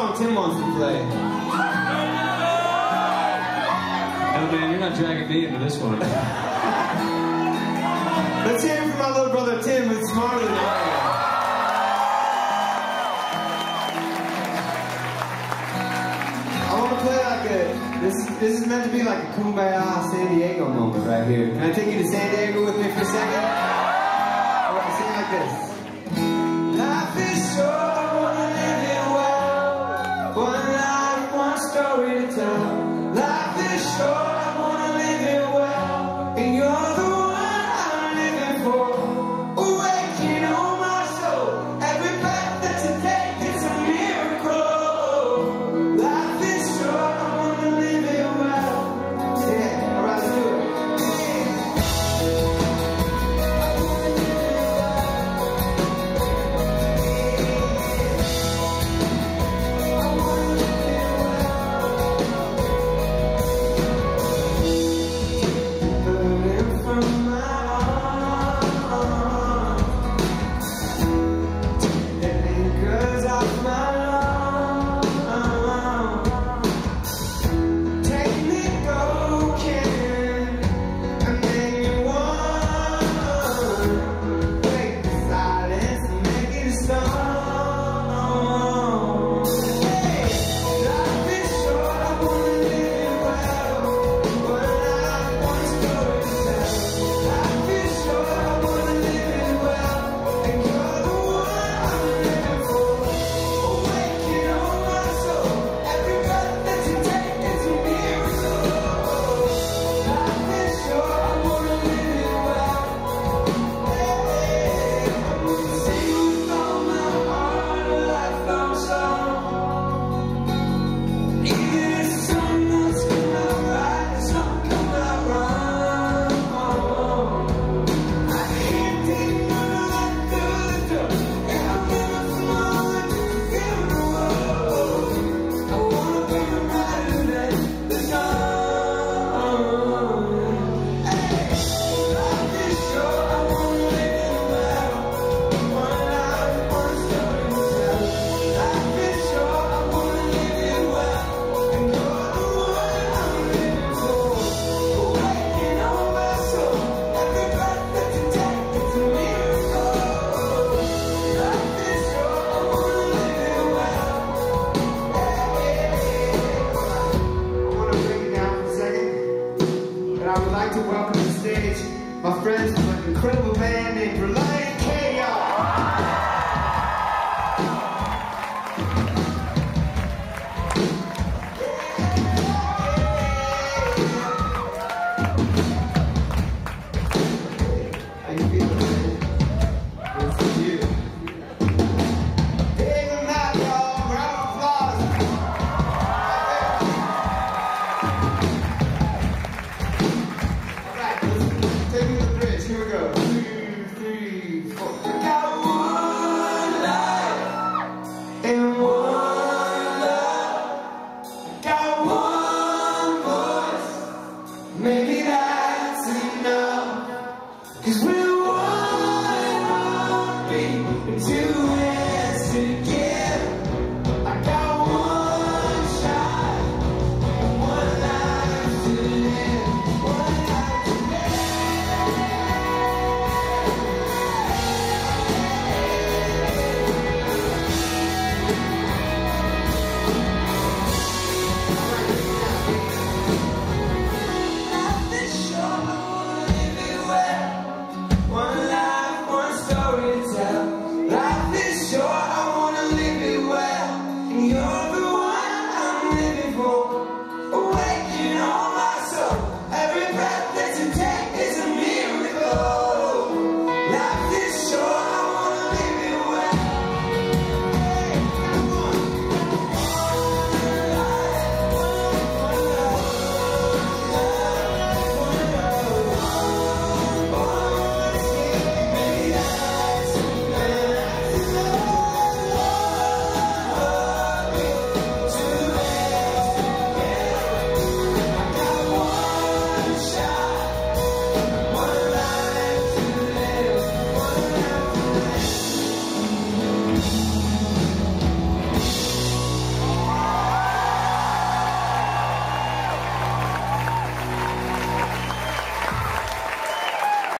song Tim wants to play. No, man, you're not dragging me into this one. Let's hear it from my little brother Tim, who's smarter than I am. I want to play like a, this is meant to be like a Kumbaya San Diego moment right here. Can I take you to San Diego with me for a second? Alright, sing like this. Life is short, I wanna live it well. One life, one story to tell. Life is short, I wanna live it well. And you're the one I'm living for. Awaken on my soul. Every breath that you take is a miracle. Life is short, I wanna live it well. Yeah, alright, let's do it. My friends from an incredible band named Reliant Chaos. How you feeling, man? Good to see you. Big and that, y'all. Round of applause. Alright, let's take me to the bridge. Here we go. 2, 3, 4. Got one life and one love. Got one voice. Maybe that's enough. 'Cause we're